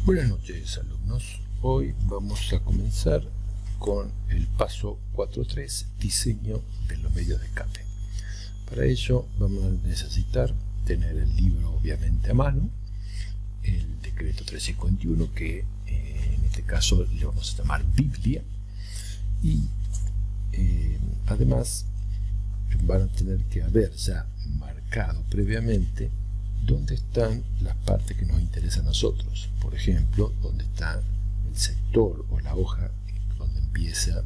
Buenas noches, alumnos. Hoy vamos a comenzar con el paso 4.3, diseño de los medios de escape. Para ello vamos a necesitar tener el libro obviamente a mano, el decreto 351, que en este caso le vamos a llamar Biblia, y además van a tener que haber ya marcado previamente dónde están las partes que nos interesan a nosotros. Por ejemplo, dónde está el sector o la hoja donde empieza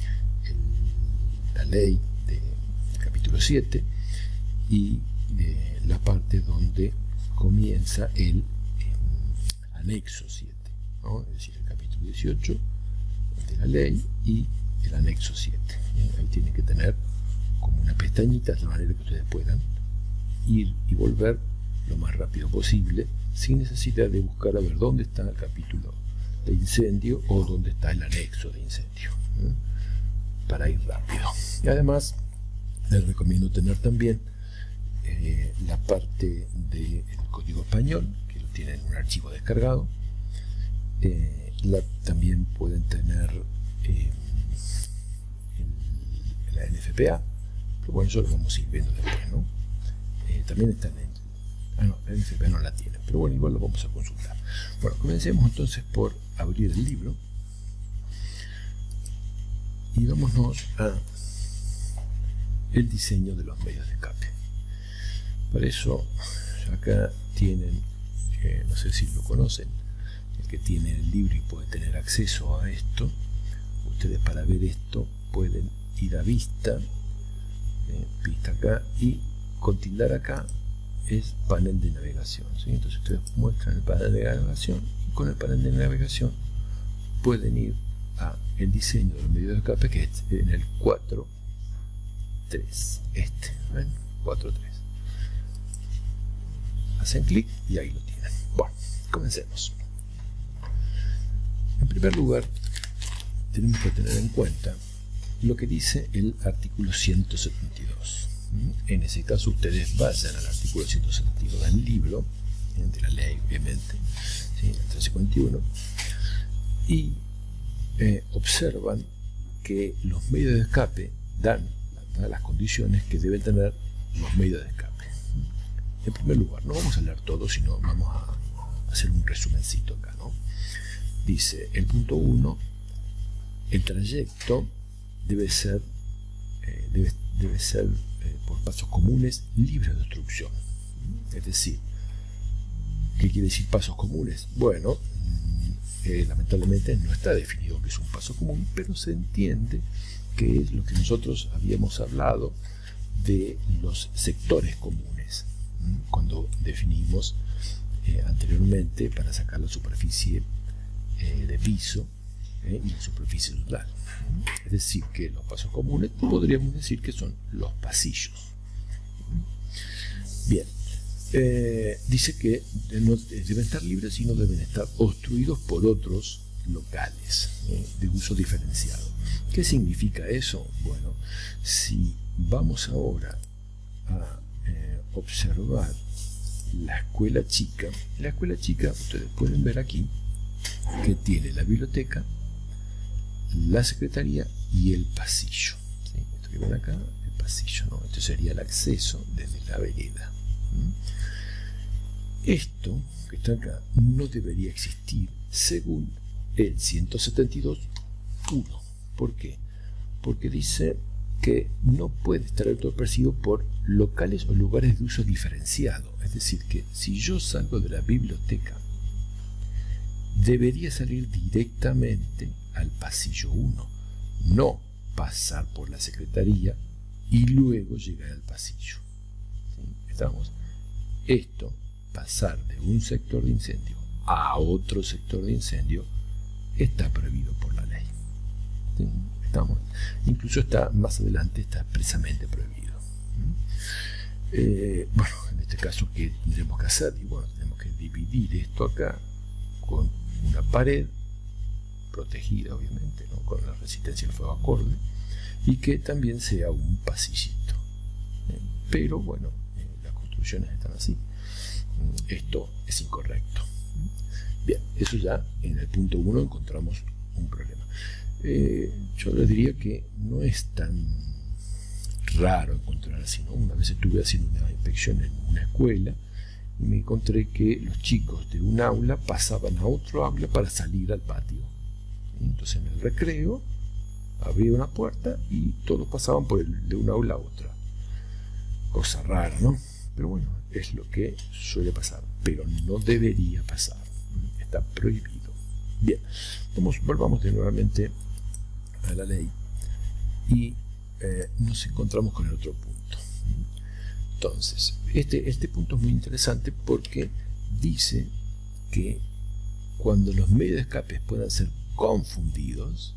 la ley del capítulo 7 y de la parte donde comienza el anexo 7, ¿no? Es decir, el capítulo 18 de la ley y el anexo 7. Ahí tienen que tener como una pestañita de manera que ustedes puedan ir y volver lo más rápido posible, sin necesidad de buscar a ver dónde está el capítulo de incendio o dónde está el anexo de incendio, para ir rápido. Y además les recomiendo tener también la parte del código español, que lo tienen en un archivo descargado. También pueden tener la NFPA, pero bueno, eso lo vamos a ir viendo después, ¿no? También están en... no, la NFPA no la tienen, pero bueno, igual lo vamos a consultar. Bueno, comencemos entonces por abrir el libro y vámonos a el diseño de los medios de escape. Para eso, acá tienen, no sé si lo conocen, el que tiene el libro y puede tener acceso a esto. Ustedes, para ver esto, pueden ir a vista, vista acá, y con tildar acá es panel de navegación, ¿sí? Entonces ustedes muestran el panel de navegación y con el panel de navegación pueden ir a el diseño de los medios de escape, que es en el 4.3, ¿ven? 4.3. Hacen clic y ahí lo tienen. Bueno, comencemos. En primer lugar, tenemos que tener en cuenta lo que dice el artículo 172. En ese caso ustedes vayan al artículo 172 del libro, de la ley obviamente, ¿sí? El 351, y observan que los medios de escape dan las condiciones que deben tener los medios de escape. En primer lugar, no vamos a leer todo, sino vamos a hacer un resumencito acá, ¿no? Dice el punto 1: el trayecto debe ser por pasos comunes libres de obstrucción. Es decir, ¿qué quiere decir pasos comunes? Bueno, lamentablemente no está definido que es un paso común, pero se entiende que es lo que nosotros habíamos hablado de los sectores comunes, cuando definimos anteriormente para sacar la superficie de piso y la superficie total. Es decir, que los pasos comunes podríamos decir que son los pasillos. Bien, dice que deben estar libres y no deben estar obstruidos por otros locales de uso diferenciado. ¿Qué significa eso? Bueno, si vamos ahora a observar la escuela chica, ustedes pueden ver aquí que tiene la biblioteca, la secretaría y el pasillo, ¿sí? Esto que ven acá, el pasillo, ¿no? Esto sería el acceso desde la vereda. Esto que está acá no debería existir según el 172.1. ¿Por qué? Porque dice que no puede estar autopercibido por locales o lugares de uso diferenciado. Es decir, que si yo salgo de la biblioteca, debería salir directamente al pasillo 1, no pasar por la secretaría y luego llegar al pasillo. ¿Sí? Estamos. Esto, pasar de un sector de incendio a otro sector de incendio, está prohibido por la ley. ¿Sí? Estamos. Incluso está más adelante, está expresamente prohibido. Bueno, en este caso, ¿qué tendremos que hacer? Y bueno, tenemos que dividir esto acá con una pared protegida, obviamente, ¿no? Con la resistencia al fuego acorde, y que también sea un pasillito. Pero bueno, las construcciones están así. Esto es incorrecto. Bien, eso ya en el punto 1 encontramos un problema. Yo les diría que no es tan raro encontrar así, ¿no? Una vez estuve haciendo una inspección en una escuela y me encontré que los chicos de un aula pasaban a otro aula para salir al patio. Entonces en el recreo abría una puerta y todos pasaban de un aula a otra. Cosa rara, ¿no? Pero bueno, es lo que suele pasar, pero no debería pasar. Está prohibido. Bien, volvamos nuevamente a la ley y nos encontramos con el otro punto. Entonces, este punto es muy interesante porque dice que cuando los medios de escape puedan ser confundidos,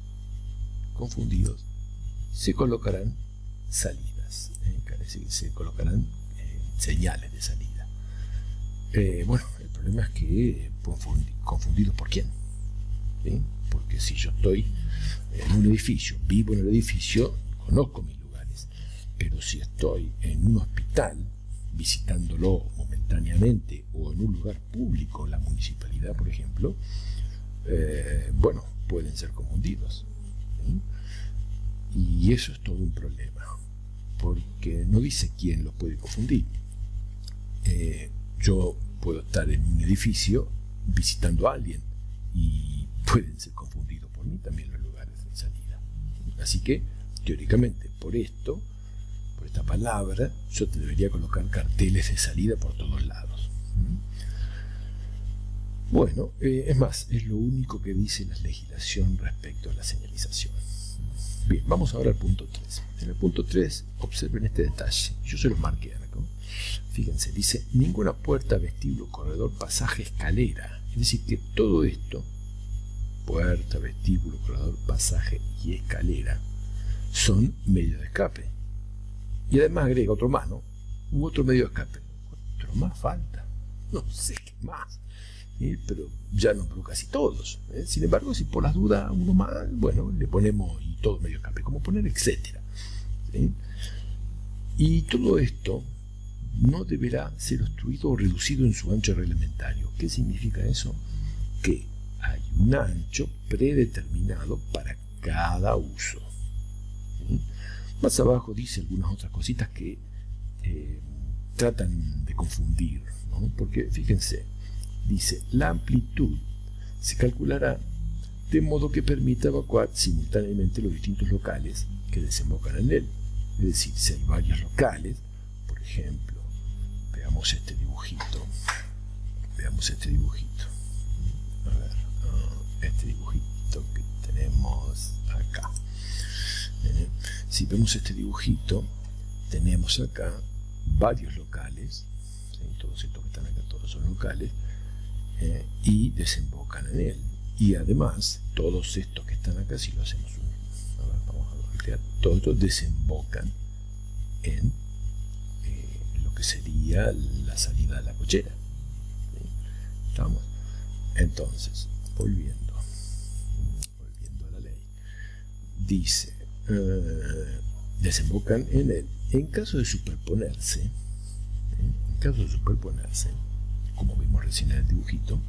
se colocarán salidas, es decir, se colocarán señales de salida. Bueno, el problema es que confundidos por quién, ¿sí? Porque si yo estoy en un edificio, vivo en el edificio, conozco mis lugares, pero si estoy en un hospital visitándolo momentáneamente o en un lugar público, la municipalidad por ejemplo, bueno, pueden ser confundidos, ¿sí? Y eso es todo un problema, porque no dice quién los puede confundir. Yo puedo estar en un edificio visitando a alguien y pueden ser confundidos por mí también los lugares de salida. Así que, teóricamente, por esta palabra, yo te debería colocar carteles de salida por todos lados. Bueno, es más, es lo único que dice la legislación respecto a la señalización. Bien, vamos ahora al punto 3. En el punto 3, observen este detalle. Yo se los marqué acá. Fíjense, dice, ninguna puerta, vestíbulo, corredor, pasaje, escalera. Es decir, que todo esto, puerta, vestíbulo, corredor, pasaje y escalera, son medios de escape. Y además agrega otro más, ¿no? U otro medio de escape. Otro más falta. No sé qué más. Pero ya nombró casi todos. Sin embargo, si por las dudas uno más, bueno, le ponemos y todo medio de escape, como poner etcétera. ¿Sí? Y todo esto no deberá ser obstruido o reducido en su ancho reglamentario. ¿Qué significa eso? Que hay un ancho predeterminado para cada uso. ¿Sí? Más abajo dice algunas otras cositas que tratan de confundir, ¿no? Porque fíjense, dice, la amplitud se calculará de modo que permita evacuar simultáneamente los distintos locales que desembocan en él. Es decir, si hay varios locales, por ejemplo, veamos este dibujito. A ver, este dibujito que tenemos acá. Si vemos este dibujito, tenemos acá varios locales, ¿sí? Todos estos que están acá, todos son locales, y desembocan en él. Y además, todos estos que están acá, si lo hacemos, a ver, vamos a voltear, todos estos desembocan en lo que sería la salida de la cochera. ¿Sí? ¿Estamos? Entonces, volviendo a la ley, dice, desembocan en él. En caso de superponerse, como vimos recién en el dibujito,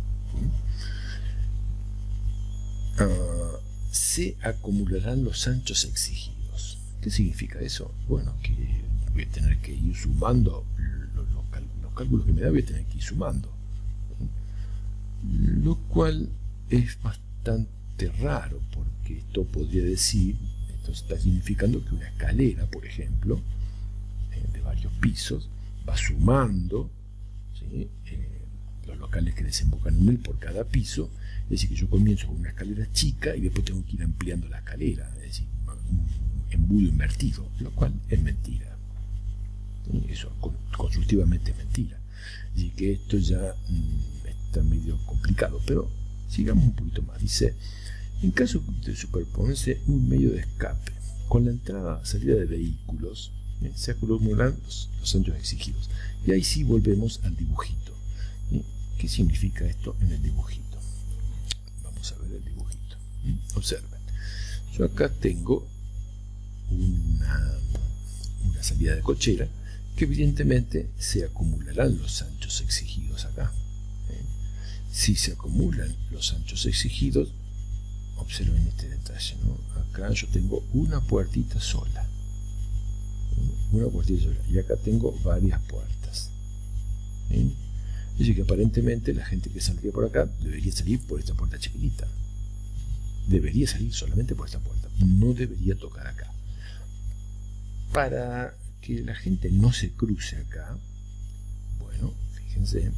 se acumularán los anchos exigidos. ¿Qué significa eso? Bueno, que voy a tener que ir sumando los cálculos que me da, voy a tener que ir sumando, lo cual es bastante raro, porque esto podría decir, esto está significando que una escalera, por ejemplo, de varios pisos, va sumando, ¿sí? Los locales que desembocan en él por cada piso. Es decir, que yo comienzo con una escalera chica y después tengo que ir ampliando la escalera, es decir, un embudo invertido, lo cual es mentira. ¿Sí? Eso constructivamente es mentira. Así que esto ya está medio complicado, pero sigamos un poquito más. Dice, en caso de superponerse un medio de escape con la entrada salida de vehículos, se acumulan los anchos exigidos. Y ahí sí volvemos al dibujito. ¿Qué significa esto en el dibujito? Vamos a ver el dibujito. Observen. Yo acá tengo una salida de cochera que evidentemente se acumularán los anchos exigidos acá. Si se acumulan los anchos exigidos, observen este detalle, ¿no? Acá yo tengo una puertita sola. Una puertita sola. Y acá tengo varias puertas. ¿Sí? Es decir, que aparentemente la gente que saldría por acá debería salir por esta puerta chiquitita. Debería salir solamente por esta puerta. No debería tocar acá. Para que la gente no se cruce acá, bueno, fíjense,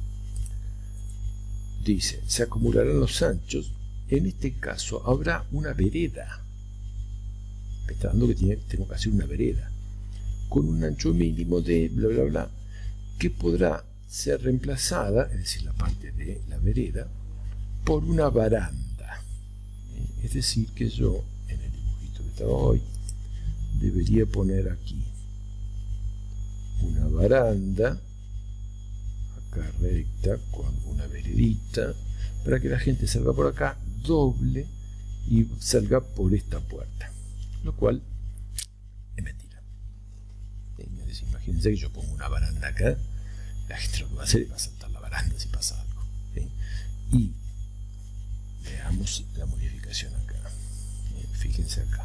dice, se acumularán los anchos. En este caso habrá una vereda. Me está dando que tengo que hacer una vereda con un ancho mínimo de bla bla bla, que podrá ser reemplazada, es decir, la parte de la vereda, por una baranda. Es decir, que yo, en el dibujito que estaba hoy, debería poner aquí una baranda, acá recta, con una veredita, para que la gente salga por acá, doble y salga por esta puerta, lo cual es mentira. Imagínense que yo pongo una baranda acá, la gente lo que va a hacer es va a saltar la baranda si pasa algo, ¿sí? Y veamos la modificación acá. Fíjense acá.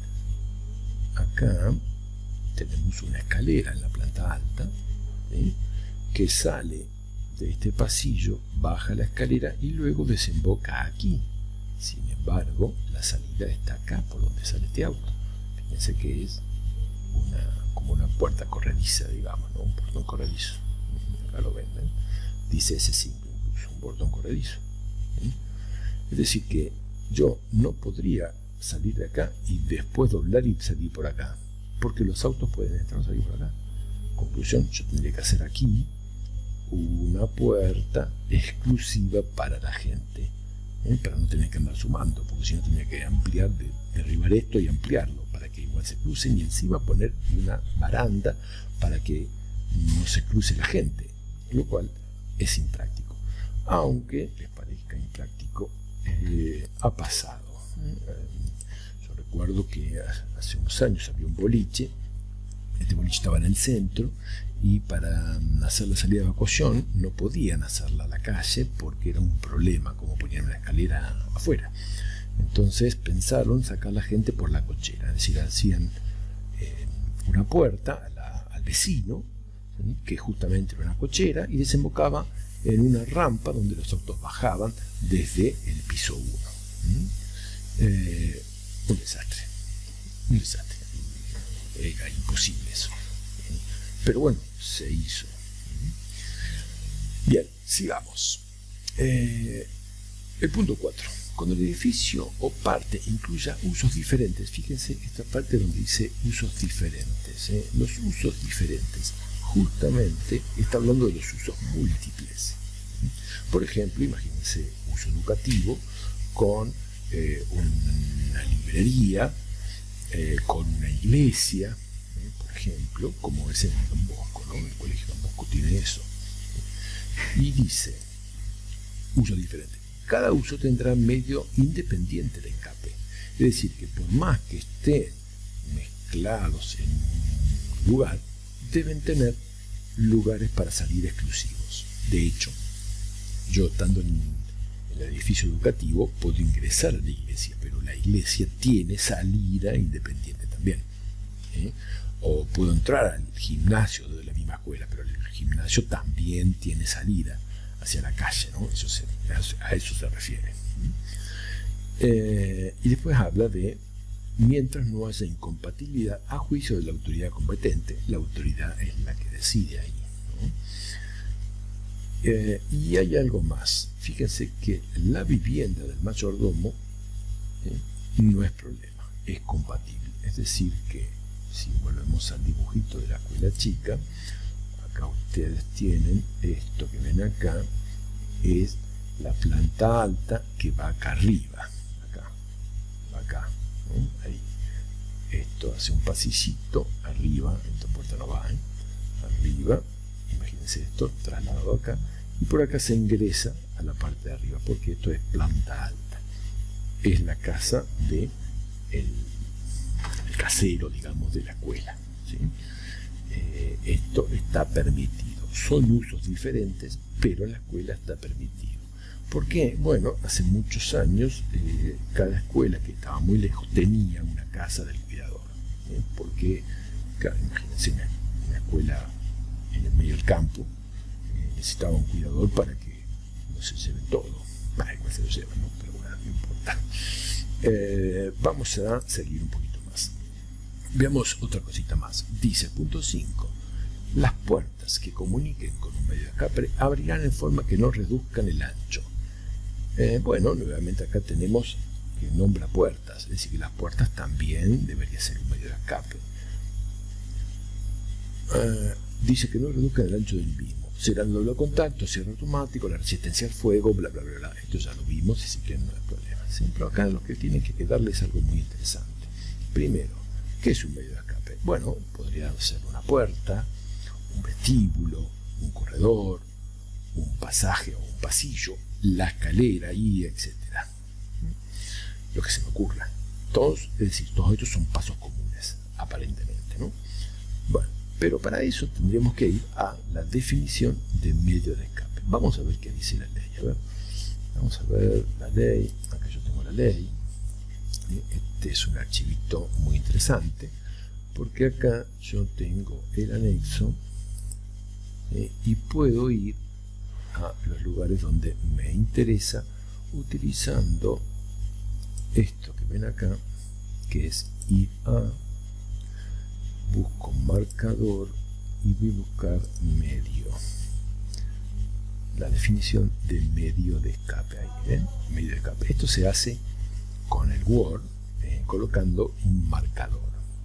Acá tenemos una escalera en la planta alta, ¿sí?, que sale de este pasillo, baja la escalera y luego desemboca aquí. Sin embargo, la salida está acá, por donde sale este auto. Fíjense que es como una puerta corrediza, digamos, ¿no? Un portón corredizo. Acá lo ven, ¿eh? Dice S5, incluso, un portón corredizo. ¿Sí? Es decir, que yo no podría salir de acá y después doblar y salir por acá, porque los autos pueden entrar o salir por acá. Conclusión, yo tendría que hacer aquí una puerta exclusiva para la gente, para no tener que andar sumando, porque si no tendría que ampliar, derribar esto y ampliarlo para que igual se crucen, y encima poner una baranda para que no se cruce la gente, lo cual es impráctico. Aunque les parezca impráctico, ha pasado. Yo recuerdo que hace unos años había un boliche. Este boliche estaba en el centro y para hacer la salida de evacuación no podían hacerla a la calle porque era un problema, como ponían una escalera afuera. Entonces pensaron sacar la gente por la cochera, es decir, hacían una puerta al vecino, ¿sí?, que justamente era una cochera, y desembocaba en una rampa donde los autos bajaban desde el piso 1. Un desastre, un desastre. Era imposible eso. Pero bueno, se hizo. Bien, sigamos. El punto 4. Cuando el edificio o parte incluya usos diferentes, fíjense esta parte donde dice usos diferentes. Los usos diferentes justamente está hablando de los usos múltiples. Por ejemplo, imagínense uso educativo con una librería, con una iglesia, por ejemplo, como es en el Don Bosco, ¿no? El Colegio Don Bosco tiene eso. Y dice, uso diferente. Cada uso tendrá medio independiente de escape. Es decir, que por más que estén mezclados en un lugar, deben tener lugares para salir exclusivos. De hecho, yo estando en el edificio educativo puedo ingresar a la iglesia, pero la iglesia tiene salida independiente también. O puedo entrar al gimnasio de la misma escuela, pero el gimnasio también tiene salida hacia la calle, ¿no? A eso se refiere. Y después habla de mientras no haya incompatibilidad a juicio de la autoridad competente. La autoridad es la que decide ahí, ¿no? Y hay algo más. Fíjense que la vivienda del mayordomo no es problema, es compatible. Es decir que si volvemos al dibujito de la escuela chica, acá ustedes tienen esto que ven acá, es la planta alta que va acá arriba, acá, ¿no? Ahí. Esto hace un pasillito arriba, esta puerta no va, arriba, imagínense esto trasladado acá, y por acá se ingresa a la parte de arriba, porque esto es planta alta, es la casa de el casero, digamos, de la escuela, ¿sí? Esto está permitido, son usos diferentes, pero en la escuela está permitido. ¿Por qué? Bueno, hace muchos años cada escuela que estaba muy lejos tenía una casa del cuidador. Porque, claro, imagínense una escuela en el medio del campo, necesitaba un cuidador para que no se lleven todo. Igual se lo llevan, ¿no? Pero bueno, no importa. Vamos a seguir un poquito más. Veamos otra cosita más. Dice, punto 5. Las puertas que comuniquen con un medio de escape abrirán en forma que no reduzcan el ancho. Bueno, nuevamente acá tenemos que nombra puertas, es decir, que las puertas también debería ser un medio de escape. Dice que no reduzcan el ancho del mismo. Será el doble contacto, cierre automático, la resistencia al fuego, bla, bla, bla, bla. Esto ya lo vimos, así que no hay problema. Siempre acá lo que tiene que quedarle es algo muy interesante. Primero, ¿qué es un medio de escape? Bueno, podría ser una puerta, un vestíbulo, un corredor, un pasaje o un pasillo, la escalera y etcétera. Lo que se me ocurra. Todos, es decir, todos estos son pasos comunes, aparentemente, ¿no? Bueno, pero para eso tendríamos que ir a la definición de medio de escape. Vamos a ver qué dice la ley. A ver, vamos a ver la ley. Acá yo tengo la ley. Este es un archivito muy interesante, porque acá yo tengo el anexo y puedo ir a los lugares donde me interesa utilizando esto que ven acá, que es ir a busco marcador y voy a buscar medio, la definición de medio de escape. Ahí ven, medio de escape. Esto se hace con el Word colocando un marcador.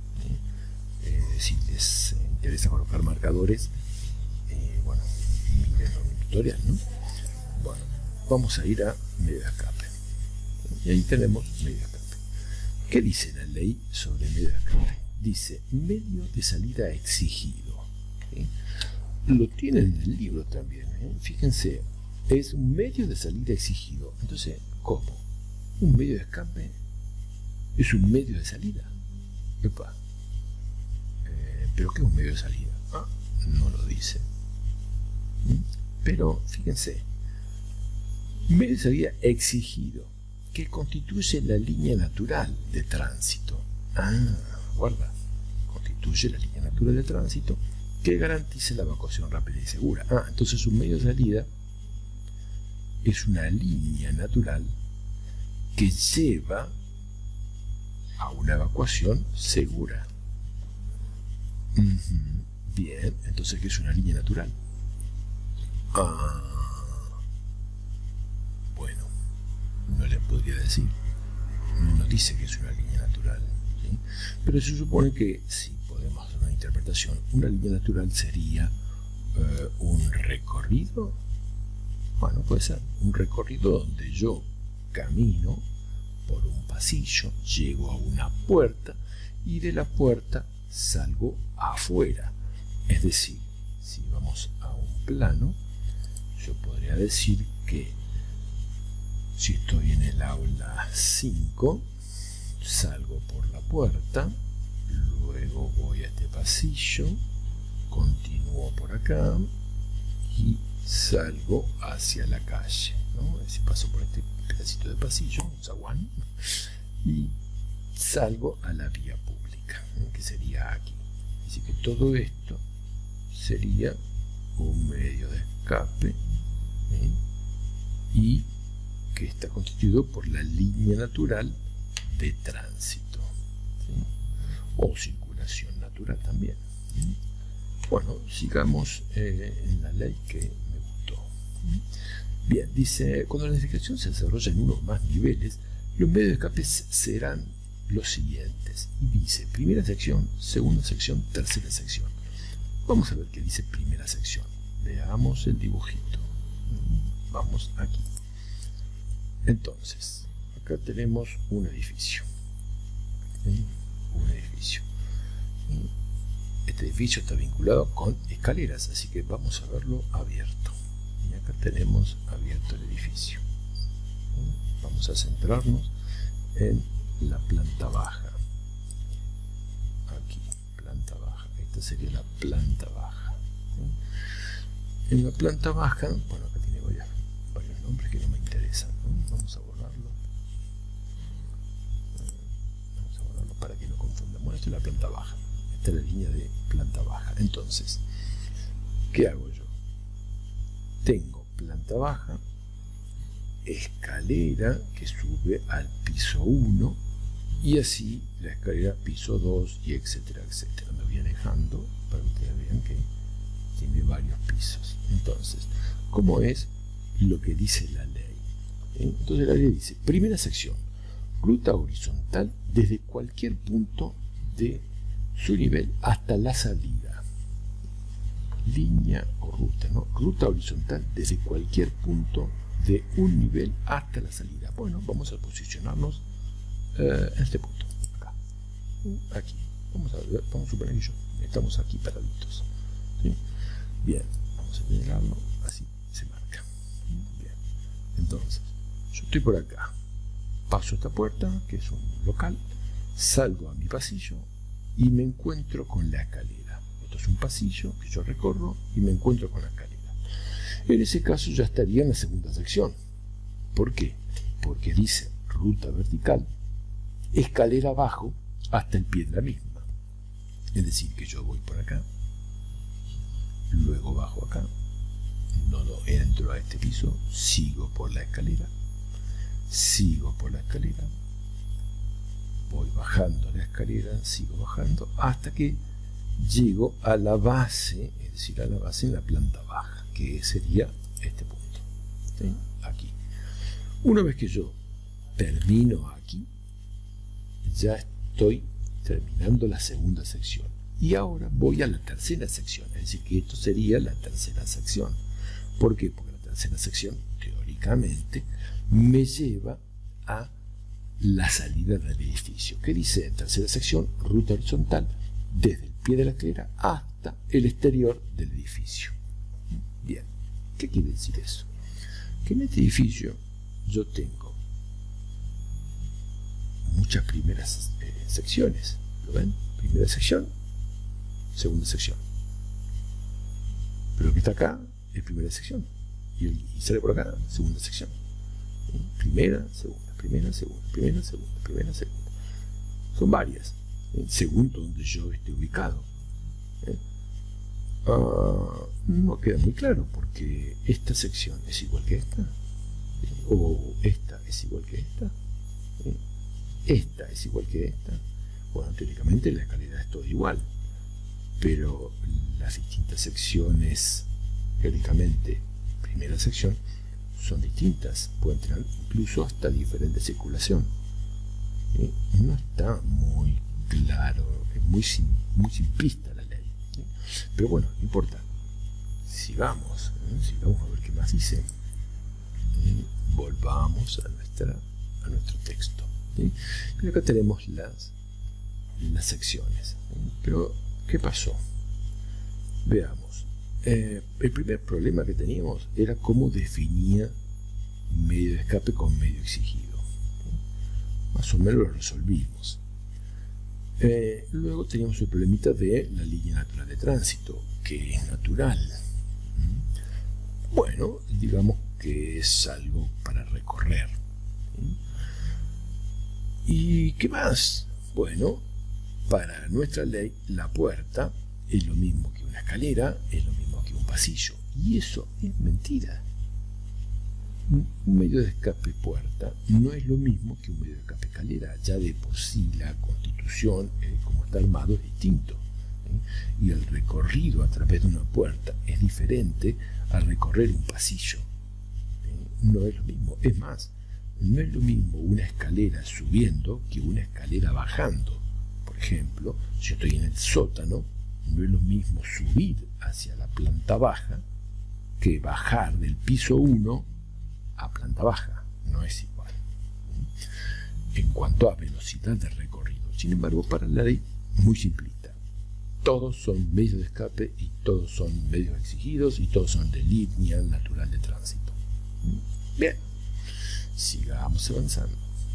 Si les interesa colocar marcadores, bueno, miren mi tutorial, ¿no? Bueno, vamos a ir a medio de escape. Y ahí tenemos medio de escape. ¿Qué dice la ley sobre medio de escape? Dice, medio de salida exigido. ¿Sí? Lo tienen en el libro también. Fíjense, es un medio de salida exigido. Entonces, ¿cómo? ¿Un medio de escape es un medio de salida? Epa. ¿Pero qué es un medio de salida? No lo dice. Pero, fíjense, medio de salida exigido, que constituye la línea natural de tránsito. Guarda, constituye la línea natural de tránsito que garantice la evacuación rápida y segura. Entonces un medio de salida es una línea natural que lleva a una evacuación segura. Bien, entonces ¿qué es una línea natural? Bueno, no le podría decir. No dice que es una línea natural, ¿sí? Pero se supone que si podemos hacer una interpretación, una línea natural sería un recorrido. Bueno, puede ser un recorrido donde yo camino por un pasillo, llego a una puerta y de la puerta salgo afuera. Es decir, si vamos a un plano, yo podría decir que si estoy en el aula 5, salgo por la puerta, luego voy a este pasillo, continúo por acá y salgo hacia la calle, ¿no? Es decir, paso por este pedacito de pasillo, un zaguán, y salgo a la vía pública, que sería aquí. Así que todo esto sería un medio de escape, y que está constituido por la línea natural de tránsito, ¿sí? O circulación natural también. Bueno, sigamos en la ley que me gustó. Bien, dice, cuando la edificación se desarrolla en uno o más niveles, los medios de escape serán los siguientes. Y dice, primera sección, segunda sección, tercera sección. Vamos a ver qué dice primera sección. Veamos el dibujito. Vamos aquí. Entonces, acá tenemos un edificio. Un edificio. Este edificio está vinculado con escaleras, así que vamos a verlo abierto. Y acá tenemos abierto el edificio. Vamos a centrarnos en la planta baja. Aquí, planta baja. Esta sería la planta baja. En la planta baja, bueno, acá tiene varios nombres que no me interesan, ¿no? Vamos a borrarlo. Vamos a borrarlo para que no confundamos. Bueno, esto es la planta baja. Esta es la línea de planta baja. Entonces, ¿qué hago yo? Tengo planta baja, escalera que sube al piso 1 y así la escalera piso 2 y etcétera, etcétera. Me voy alejando para que ustedes vean que tiene varios pisos. Entonces, ¿cómo es lo que dice la ley? Entonces la ley dice, primera sección, ruta horizontal desde cualquier punto de su nivel hasta la salida. Línea o ruta, ¿no? Ruta horizontal desde cualquier punto de un nivel hasta la salida. Bueno, vamos a posicionarnos en este punto, acá, aquí. Vamos a suponer que estamos aquí paraditos, ¿sí? Bien, vamos a señalarlo, así se marca. Bien, entonces, yo estoy por acá, paso esta puerta, que es un local, salgo a mi pasillo y me encuentro con la escalera. Esto es un pasillo que yo recorro y me encuentro con la escalera. En ese caso ya estaría en la segunda sección. ¿Por qué? Porque dice ruta vertical, escalera abajo hasta el pie de la misma. Es decir, que yo voy por acá, luego bajo acá, no entro a este piso, sigo por la escalera, voy bajando la escalera, sigo bajando, hasta que llego a la base, es decir, a la base en la planta baja, que sería este punto, ¿sí? Aquí. Una vez que yo termino aquí, ya estoy terminando la segunda sección. Y ahora voy a la tercera sección, es decir, que esto sería la tercera sección. ¿Por qué? Porque la tercera sección, teóricamente, me lleva a la salida del edificio. ¿Qué dice? Tercera sección, ruta horizontal, desde el pie de la escalera hasta el exterior del edificio. Bien, ¿qué quiere decir eso? Que en este edificio yo tengo muchas primeras secciones. ¿Lo ven? Primera sección, segunda sección. Pero que está acá es primera sección. Y sale por acá, segunda sección. Primera, segunda, primera, segunda, primera, segunda, primera, segunda. Son varias, según donde yo esté ubicado. No queda muy claro, porque esta sección es igual que esta, o esta es igual que esta, esta es igual que esta. Bueno, teóricamente la escalera es todo igual, pero las distintas secciones, teóricamente, primera sección, son distintas, pueden tener incluso hasta diferente circulación. No está muy claro, es muy simplista la ley. Pero bueno, no importa. Sigamos a ver qué más dice. Volvamos a nuestro texto. Y acá tenemos las secciones. Pero, ¿qué pasó? Veamos. El primer problema que teníamos era cómo definía medio de escape con medio exigido. Más o menos lo resolvimos. Luego teníamos el problemita de la línea natural de tránsito, que es natural. Bueno, digamos que es algo para recorrer. ¿Y qué más? Bueno, para nuestra ley, la puerta es lo mismo que una escalera, es lo mismo que un pasillo. Y eso es mentira. Un medio de escape puerta no es lo mismo que un medio de escape escalera. Ya de por sí la constitución, como está armado, es distinto. Y el recorrido a través de una puerta es diferente al recorrer un pasillo. No es lo mismo. Es más, no es lo mismo una escalera subiendo que una escalera bajando. Por ejemplo, si yo estoy en el sótano, no es lo mismo subir hacia la planta baja que bajar del piso 1 a planta baja. No es igual en cuanto a velocidad de recorrido. Sin embargo, para la ley, muy simplista. Todos son medios de escape y todos son medios exigidos y todos son de línea natural de tránsito. Bien, sigamos avanzando.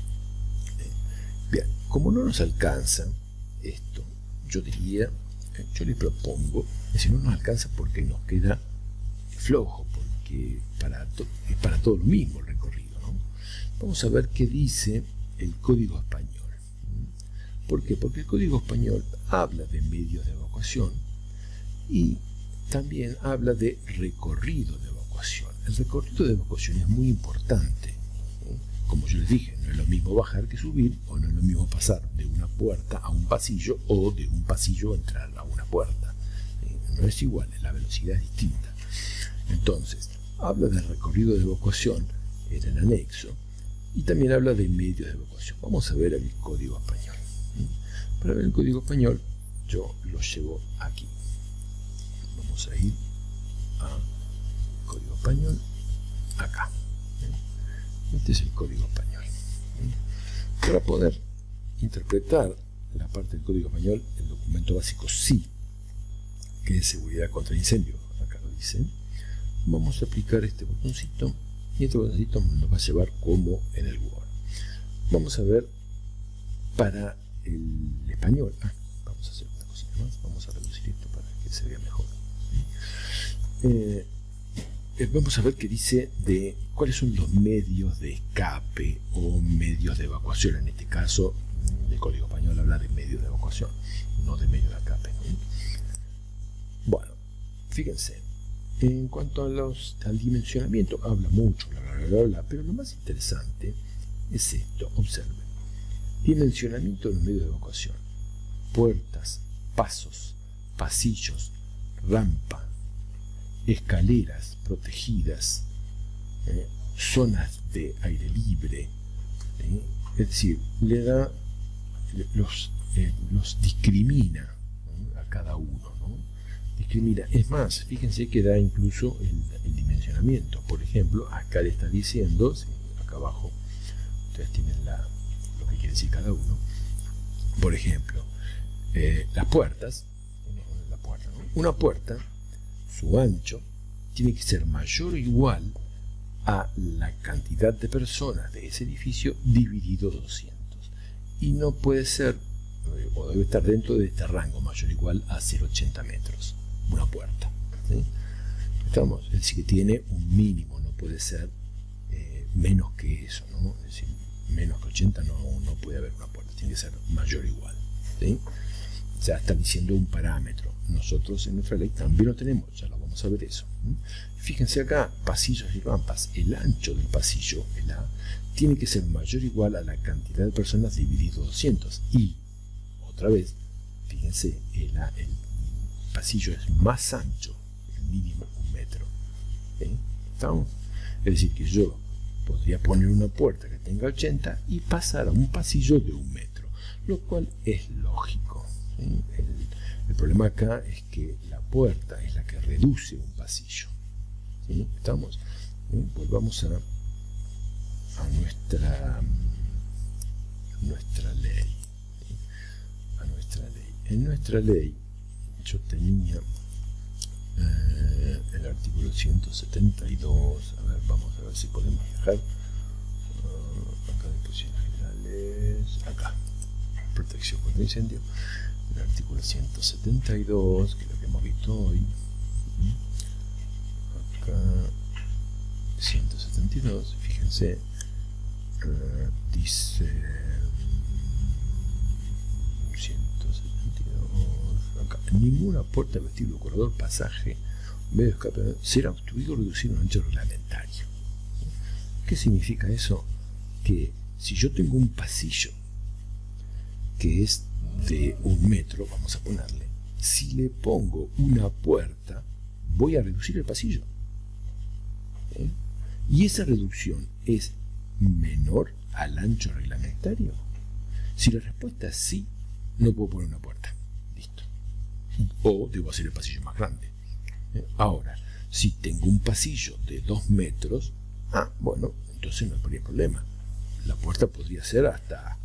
Bien, como no nos alcanza esto, yo les propongo, si no nos alcanza porque nos queda flojo, porque que es para todo lo mismo el recorrido, ¿no? Vamos a ver qué dice el Código Español. ¿Por qué? Porque el Código Español habla de medios de evacuación y también habla de recorrido de evacuación. El recorrido de evacuación es muy importante. Como yo les dije, no es lo mismo bajar que subir, o no es lo mismo pasar de una puerta a un pasillo, o de un pasillo a entrar a una puerta. No es igual, la velocidad es distinta. Entonces, habla de recorrido de evacuación en el anexo, y también habla de medios de evacuación. Vamos a ver el Código Español. Para ver el Código Español, yo lo llevo aquí. Vamos a ir a Código Español, acá. Este es el Código Español. Para poder interpretar la parte del Código Español, el documento básico sí, que es seguridad contra incendio, acá lo dice. Vamos a aplicar este botoncito, y este botoncito nos va a llevar como en el Word. Vamos a ver para el español. Vamos a hacer una cosita más, vamos a reducir esto para que se vea mejor. Vamos a ver qué dice de cuáles son los medios de escape o medios de evacuación. En este caso, el Código Español habla de medios de evacuación, no de medios de escape, ¿no? Bueno, fíjense, en cuanto al dimensionamiento, habla mucho, bla, bla, bla, bla, pero lo más interesante es esto. Observen: dimensionamiento de los medios de evacuación: puertas, pasos, pasillos, rampa, escaleras protegidas, zonas de aire libre, es decir, le da, los discrimina, ¿no?, a cada uno, ¿no? Discrimina. Es más, fíjense que da incluso el dimensionamiento. Por ejemplo, acá le está diciendo, ¿sí?, acá abajo ustedes tienen lo que quiere decir cada uno. Por ejemplo, las puertas, una puerta, su ancho tiene que ser mayor o igual a la cantidad de personas de ese edificio dividido 200, y no puede ser, o debe estar dentro de este rango, mayor o igual a 0,80 metros una puerta, ¿sí? Es decir, que tiene un mínimo, no puede ser menos que eso, ¿no? Es decir, menos que 80 no puede haber una puerta, tiene que ser mayor o igual, ¿sí? O sea, está diciendo un parámetro. Nosotros en nuestra ley también lo tenemos, ya lo vamos a ver eso. Fíjense acá, pasillos y rampas. El ancho del pasillo, el A, tiene que ser mayor o igual a la cantidad de personas dividido 200. Y, otra vez, fíjense, el pasillo es más ancho, el mínimo 1 metro. ¿Estamos? Es decir, que yo podría poner una puerta que tenga 80 y pasar a un pasillo de 1 metro, lo cual es lógico. El problema acá es que la puerta es la que reduce un pasillo. ¿Sí? ¿Estamos? Volvamos a nuestra ley. ¿Sí? A nuestra ley. En nuestra ley yo tenía el artículo 172. A ver, vamos a ver si podemos dejar acá, disposiciones generales, acá, protección contra incendio. El artículo 172, que es lo que hemos visto hoy. Acá 172, fíjense, dice 172, acá: ninguna puerta, vestíbulo, corredor, pasaje, medio de escape será obstruido o reducido en ancho reglamentario. ¿Qué significa eso? Que si yo tengo un pasillo que es de 1 metro, vamos a ponerle, si le pongo una puerta, voy a reducir el pasillo. Y esa reducción es menor al ancho reglamentario. Si la respuesta es sí, no puedo poner una puerta. Listo. O debo hacer el pasillo más grande. Ahora, si tengo un pasillo de 2 metros, bueno, entonces no habría problema. La puerta podría ser hasta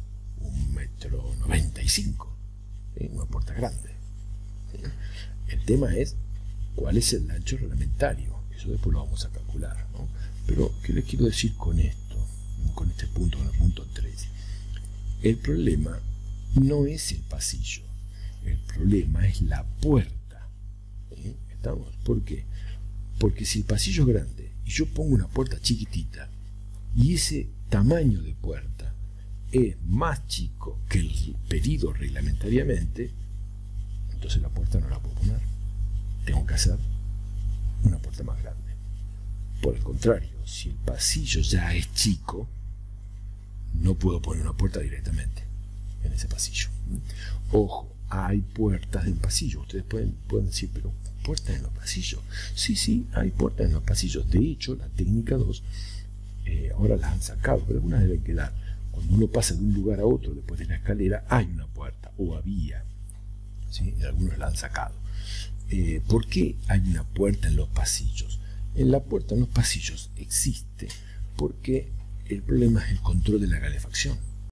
1,95 m, una puerta grande. El tema es cuál es el ancho reglamentario. Eso después lo vamos a calcular, ¿no? Pero, ¿qué les quiero decir con esto? Con este punto, con el punto 3. El problema no es el pasillo. El problema es la puerta. ¿Estamos? ¿Por qué? Porque si el pasillo es grande y yo pongo una puerta chiquitita y ese tamaño de puerta es más chico que el pedido reglamentariamente, entonces la puerta no la puedo poner. Tengo que hacer una puerta más grande. Por el contrario, si el pasillo ya es chico, no puedo poner una puerta directamente en ese pasillo. Ojo, hay puertas en pasillo. Ustedes pueden decir, pero ¿puertas en los pasillos? Sí, hay puertas en los pasillos. De hecho, la técnica 2, ahora las han sacado, pero algunas deben quedar. Cuando uno pasa de un lugar a otro después de la escalera, hay una puerta, o había, ¿sí? Y algunos la han sacado. ¿Por qué hay una puerta en los pasillos? La puerta en los pasillos existe porque el problema es el control de la calefacción.